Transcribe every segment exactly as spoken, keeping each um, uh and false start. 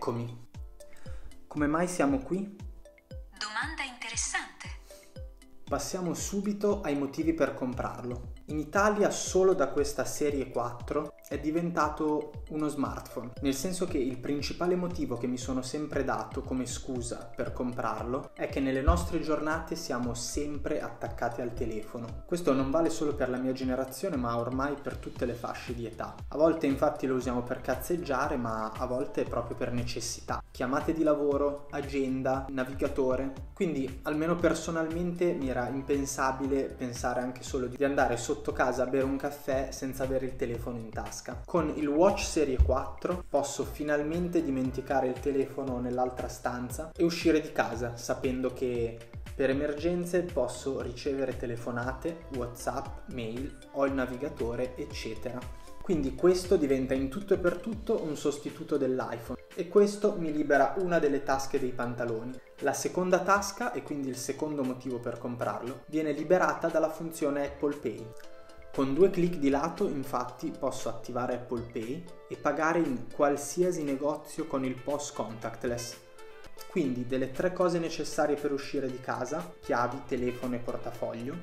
Eccomi. Come mai siamo qui? Domanda interessante. Passiamo subito ai motivi per comprarlo. In Italia solo da questa serie quattro è diventato uno smartphone, nel senso che il principale motivo che mi sono sempre dato come scusa per comprarlo è che nelle nostre giornate siamo sempre attaccati al telefono. Questo non vale solo per la mia generazione, ma ormai per tutte le fasce di età. A volte infatti lo usiamo per cazzeggiare, ma a volte è proprio per necessità. Chiamate di lavoro, agenda, navigatore. Quindi almeno personalmente mi era impensabile pensare anche solo di andare sotto casa a bere un caffè senza avere il telefono in tasca. Con il Watch Serie quattro posso finalmente dimenticare il telefono nell'altra stanza e uscire di casa sapendo che per emergenze posso ricevere telefonate, WhatsApp, mail, ho il navigatore, eccetera. Quindi questo diventa in tutto e per tutto un sostituto dell'iPhone e questo mi libera una delle tasche dei pantaloni. La seconda tasca, e quindi il secondo motivo per comprarlo, viene liberata dalla funzione Apple Pay. Con due clic di lato, infatti, posso attivare Apple Pay e pagare in qualsiasi negozio con il P O S contactless. Quindi delle tre cose necessarie per uscire di casa, chiavi, telefono e portafoglio,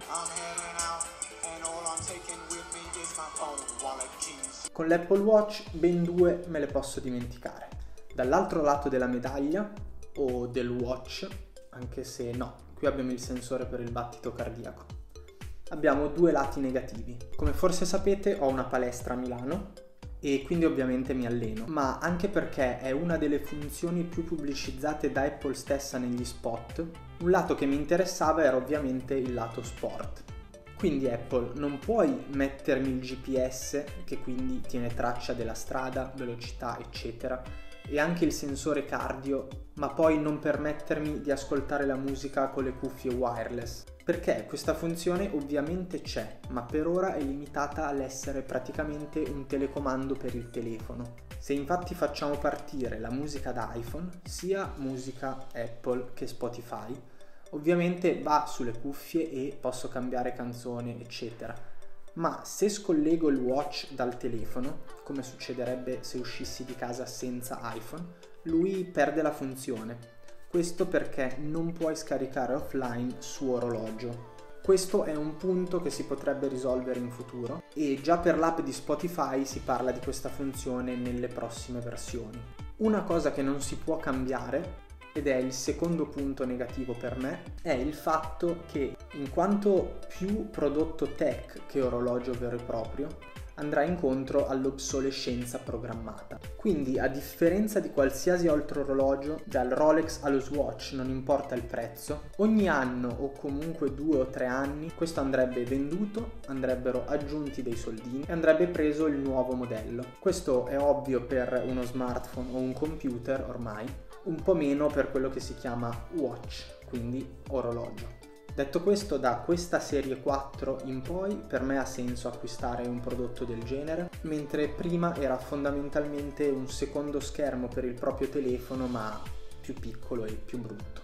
con l'Apple Watch ben due me le posso dimenticare. Dall'altro lato della medaglia, o del watch, anche se no, qui abbiamo il sensore per il battito cardiaco, abbiamo due lati negativi. Come forse sapete ho una palestra a Milano e quindi ovviamente mi alleno, ma anche perché è una delle funzioni più pubblicizzate da Apple stessa negli spot, un lato che mi interessava era ovviamente il lato sport. Quindi Apple, non puoi mettermi il G P S, che quindi tiene traccia della strada, velocità, eccetera, e anche il sensore cardio, ma poi non permettermi di ascoltare la musica con le cuffie wireless. Perché questa funzione ovviamente c'è, ma per ora è limitata all'essere praticamente un telecomando per il telefono. Se infatti facciamo partire la musica da iPhone, sia musica Apple che Spotify, ovviamente va sulle cuffie e posso cambiare canzone, eccetera. Ma se scollego il watch dal telefono, come succederebbe se uscissi di casa senza iPhone, lui perde la funzione. Questo perché non puoi scaricare offline su orologio. Questo è un punto che si potrebbe risolvere in futuro e già per l'app di Spotify si parla di questa funzione nelle prossime versioni. Una cosa che non si può cambiare, ed è il secondo punto negativo per me, è il fatto che in quanto più prodotto tech che orologio vero e proprio, andrà incontro all'obsolescenza programmata. Quindi a differenza di qualsiasi altro orologio, dal Rolex allo Swatch non importa il prezzo, ogni anno o comunque due o tre anni questo andrebbe venduto, andrebbero aggiunti dei soldini e andrebbe preso il nuovo modello. Questo è ovvio per uno smartphone o un computer ormai, un po' meno per quello che si chiama watch, quindi orologio. Detto questo, da questa serie quattro in poi per me ha senso acquistare un prodotto del genere, mentre prima era fondamentalmente un secondo schermo per il proprio telefono, ma più piccolo e più brutto.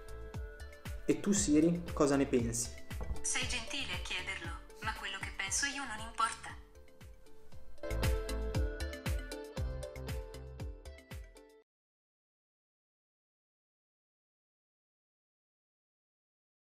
E tu Siri, cosa ne pensi? Sei gentile a chiederlo, ma quello che penso io non importa.